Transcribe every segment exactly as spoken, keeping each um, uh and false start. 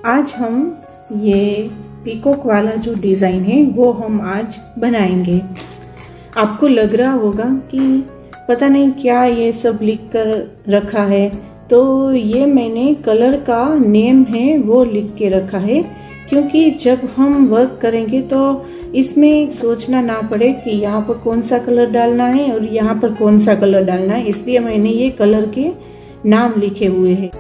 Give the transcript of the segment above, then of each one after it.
आज हम ये पीकॉक वाला जो डिज़ाइन है वो हम आज बनाएंगे। आपको लग रहा होगा कि पता नहीं क्या ये सब लिख कर रखा है, तो ये मैंने कलर का नेम है वो लिख के रखा है, क्योंकि जब हम वर्क करेंगे तो इसमें सोचना ना पड़े कि यहाँ पर कौन सा कलर डालना है और यहाँ पर कौन सा कलर डालना है, इसलिए मैंने ये कलर के नाम लिखे हुए हैं।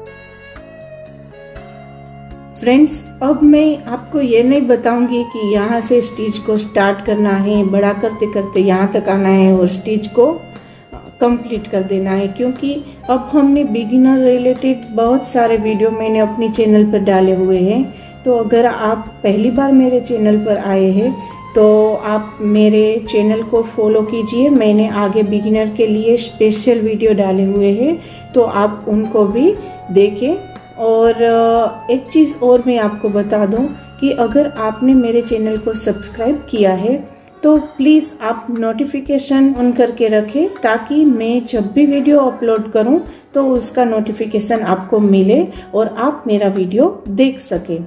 फ्रेंड्स, अब मैं आपको ये नहीं बताऊंगी कि यहाँ से स्टिच को स्टार्ट करना है, बड़ा करते करते यहाँ तक आना है और स्टिच को कंप्लीट कर देना है, क्योंकि अब हमने बिगिनर रिलेटेड बहुत सारे वीडियो मैंने अपनी चैनल पर डाले हुए हैं। तो अगर आप पहली बार मेरे चैनल पर आए हैं तो आप मेरे चैनल को फॉलो कीजिए। मैंने आगे बिगिनर के लिए स्पेशल वीडियो डाले हुए हैं, तो आप उनको भी देखें। और एक चीज़ और मैं आपको बता दूं कि अगर आपने मेरे चैनल को सब्सक्राइब किया है तो प्लीज़ आप नोटिफिकेशन ऑन करके रखें, ताकि मैं जब भी वीडियो अपलोड करूं तो उसका नोटिफिकेशन आपको मिले और आप मेरा वीडियो देख सकें।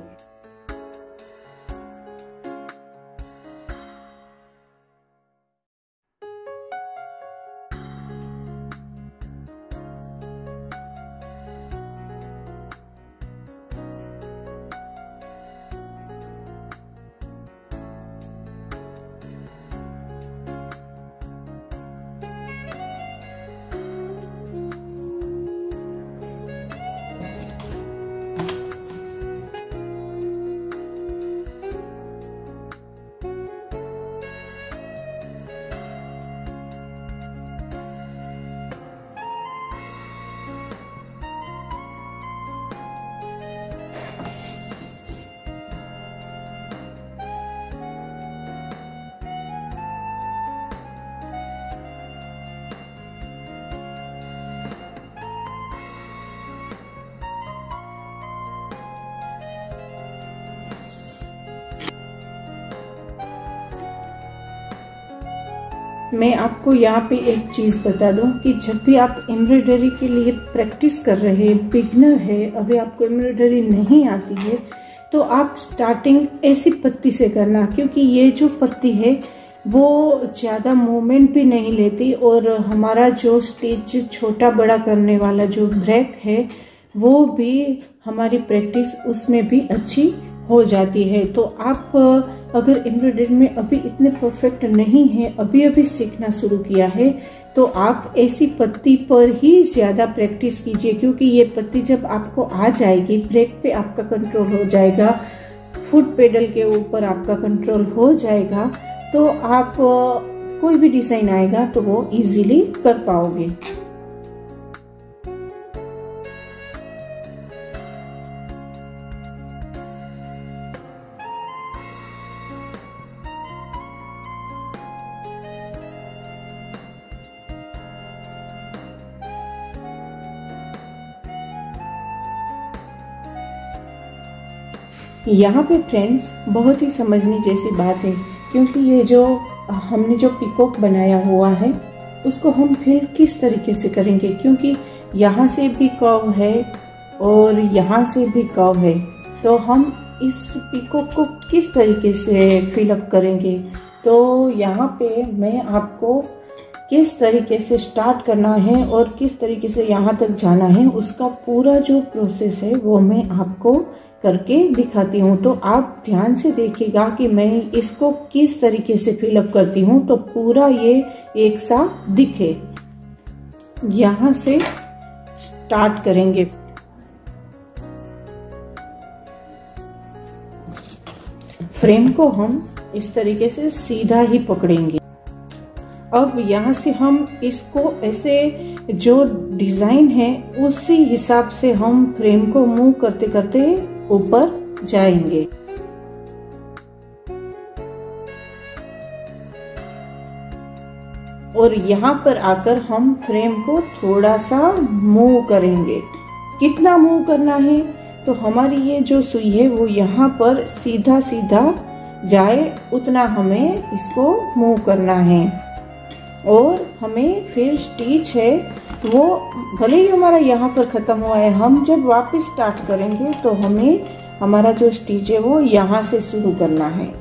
मैं आपको यहाँ पे एक चीज़ बता दूं कि जब भी आप एम्ब्रॉयडरी के लिए प्रैक्टिस कर रहे हैं, बिगनर है, अभी आपको एम्ब्रॉयडरी नहीं आती है, तो आप स्टार्टिंग ऐसी पत्ती से करना, क्योंकि ये जो पत्ती है वो ज़्यादा मूवमेंट भी नहीं लेती और हमारा जो स्टिच छोटा बड़ा करने वाला जो ब्रेक है वो भी हमारी प्रैक्टिस उसमें भी अच्छी हो जाती है। तो आप अगर एम्ब्रॉयडरी में अभी इतने परफेक्ट नहीं है, अभी अभी सीखना शुरू किया है, तो आप ऐसी पत्ती पर ही ज़्यादा प्रैक्टिस कीजिए, क्योंकि ये पत्ती जब आपको आ जाएगी, ब्रेक पे आपका कंट्रोल हो जाएगा, फुट पेडल के ऊपर आपका कंट्रोल हो जाएगा, तो आप कोई भी डिज़ाइन आएगा तो वो इजीली कर पाओगे। यहाँ पे फ्रेंड्स बहुत ही समझने जैसी बात है, क्योंकि ये जो हमने जो पीकॉक बनाया हुआ है उसको हम फिर किस तरीके से करेंगे, क्योंकि यहाँ से भी कर्व है और यहाँ से भी कर्व है, तो हम इस पीकॉक को किस तरीके से फिलअप करेंगे। तो यहाँ पे मैं आपको किस तरीके से स्टार्ट करना है और किस तरीके से यहाँ तक जाना है उसका पूरा जो प्रोसेस है वो मैं आपको करके दिखाती हूँ। तो आप ध्यान से देखिएगा कि मैं इसको किस तरीके से फिलअप करती हूँ, तो पूरा ये एक सा दिखे। यहाँ से स्टार्ट करेंगे। फ्रेम को हम इस तरीके से सीधा ही पकड़ेंगे। अब यहाँ से हम इसको ऐसे जो डिजाइन है उसी हिसाब से हम फ्रेम को मूव करते करते ऊपर जाएंगे। और यहाँ पर आकर हम फ्रेम को थोड़ा सा मूव करेंगे। कितना मूव करना है, तो हमारी ये जो सुई है वो यहाँ पर सीधा सीधा जाए उतना हमें इसको मूव करना है। और हमें फिर स्टिच है वो भले ही हमारा यहाँ पर ख़त्म हुआ है, हम जब वापस स्टार्ट करेंगे तो हमें हमारा जो स्टिच है वो यहाँ से शुरू करना है।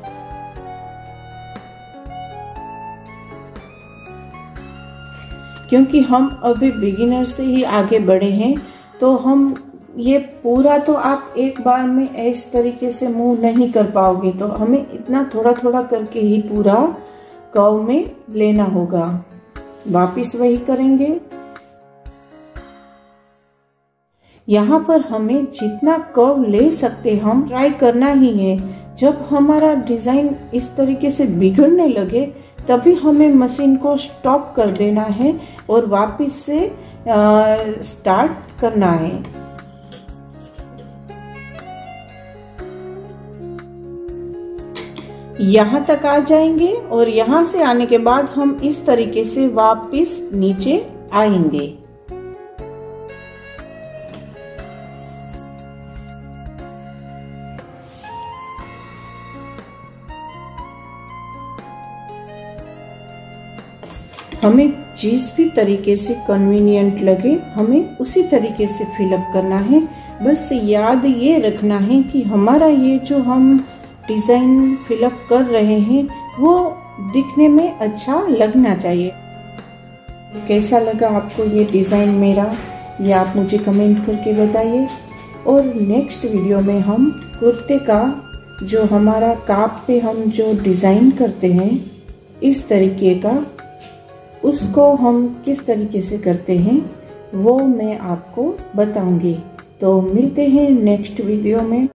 क्योंकि हम अभी बिगिनर से ही आगे बढ़े हैं, तो हम ये पूरा तो आप एक बार में इस तरीके से मूव नहीं कर पाओगे, तो हमें इतना थोड़ा थोड़ा करके ही पूरा कर्व में लेना होगा। वापिस वही करेंगे। यहाँ पर हमें जितना कर्व ले सकते हम ट्राई करना ही है। जब हमारा डिजाइन इस तरीके से बिगड़ने लगे तभी हमें मशीन को स्टॉप कर देना है और वापस से आ, स्टार्ट करना है। यहाँ तक आ जाएंगे और यहाँ से आने के बाद हम इस तरीके से वापस नीचे आएंगे। हमें जिस भी तरीके से कन्वीनियंट लगे हमें उसी तरीके से फिलअप करना है। बस याद ये रखना है कि हमारा ये जो हम डिजाइन फिलअप कर रहे हैं वो दिखने में अच्छा लगना चाहिए। कैसा लगा आपको ये डिजाइन मेरा, ये आप मुझे कमेंट करके बताइए। और नेक्स्ट वीडियो में हम कुर्ते का जो हमारा काप पे हम जो डिजाइन करते हैं इस तरीके का, उसको हम किस तरीके से करते हैं वो मैं आपको बताऊंगी। तो मिलते हैं नेक्स्ट वीडियो में।